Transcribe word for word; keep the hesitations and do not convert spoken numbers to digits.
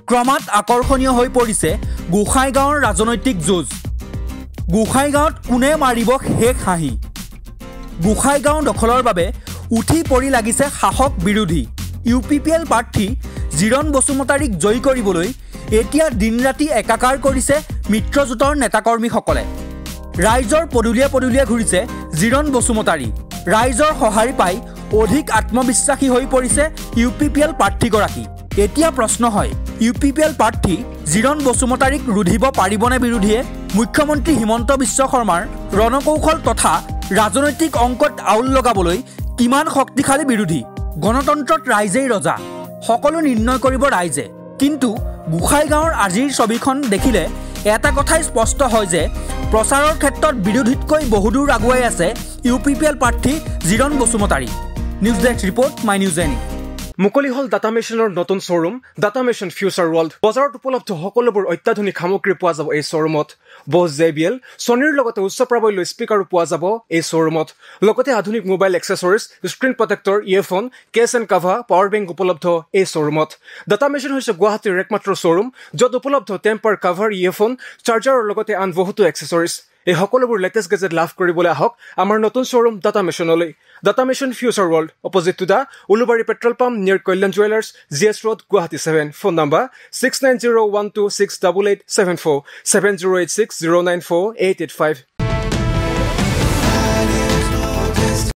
ক্ৰমাৎ আকৰ্ষণীয় হৈ পৰিছে গোসাইগাঁৱৰ ৰাজনৈতিক যুঁজ। গোসাইগাঁৱত কোনে মাৰিব শেষ হাঁহি। গোসাইগাঁও দখলৰ বাবে উঠি পৰি লাগিছে শাসক বিৰোধী। ইউ পি পি এল প্ৰাৰ্থী জিৰণ বসুমতাৰীক জয়ী কৰিবলৈ এতিয়া দিন ৰাতি একাকাৰ কৰিছে মিত্ৰজোঁটৰ নেতাকৰ্মীসকলে। ৰাইজৰ পদূলিয়ে পদূলিয়ে ঘূৰিছে জিৰণ বসুমতাৰী। ৰাইজৰ সঁহাৰি পাই অধিক আত্মবিশ্বাসী হৈ পৰিছে ইউ পি পি এল প্ৰাৰ্থীগৰাকী। এতিয়া প্ৰশ্ন হয়, ইউ পি পি এল প্ৰাৰ্থী জিৰণ বসুমতাৰীক ৰুধিব পাৰিবনে বিৰোধীয়ে? মুখ্যমন্ত্ৰী হিমন্ত বিশ্ব শৰ্মাৰ ৰণকৌশল তথা ৰাজনৈতিক অংকত আউল লগাবলৈ কিমান শক্তিশালী বিৰোধী? গণতন্ত্ৰত ৰাইজেই ৰজা, সকলো নিৰ্ণয় কৰিব ৰাইজে। কিন্তু গোসাইগাঁৱৰ আজিৰ ছবিখন দেখিলে এটা কথাই স্পষ্ট হয় যে প্ৰচাৰৰ ক্ষেত্ৰত বিৰোধীতকৈ বহুদূৰ আগুৱাই আছে ইউ পি পি এল প্ৰাৰ্থী Jiron Basumatary. News desk report, my news any. মুকলি হল ডাটা মেচিনৰ নতুন showroom data machine future world. বজাৰত উপলব্ধ সকলোবোৰ অত্যাধুনিক সামগ্ৰী পোৱা যাব এই শ্বৰুমত। বছ জে বি এল, ছনীৰ লগতে উচ্চ প্ৰাবল্য স্পীকাৰো পোৱা যাব এই শ্বৰুমত। লগতে আধুনিক mobile accessories, screen protector, earphone, case and cover, power bank উপলব্ধ এই শ্বৰুমত। ডাটা মেচিন হৈছে গুৱাহাটীৰ একমাত্ৰ শ্বৰুম য'ত উপলব্ধ টেম্পাৰ কাভাৰ, ইয়েৰফোন, চাৰ্জাৰৰ লগতে আন বহুতো এক্সেছৰিজ। এই সকলোবোৰ লেটেষ্ট গেজেট লাভ কৰিবলৈ আহক আমাৰ নতুন শ্বৰুম ডাটা মেচিনলৈ। Data machine future world, opposite to the Ulubari petrol pump, near Kalyan jewellers, G S road, Guwahati seven. Phone number six nine zero' one two six double eight seven four, seven zero' eight six zero' nine four eight eight five.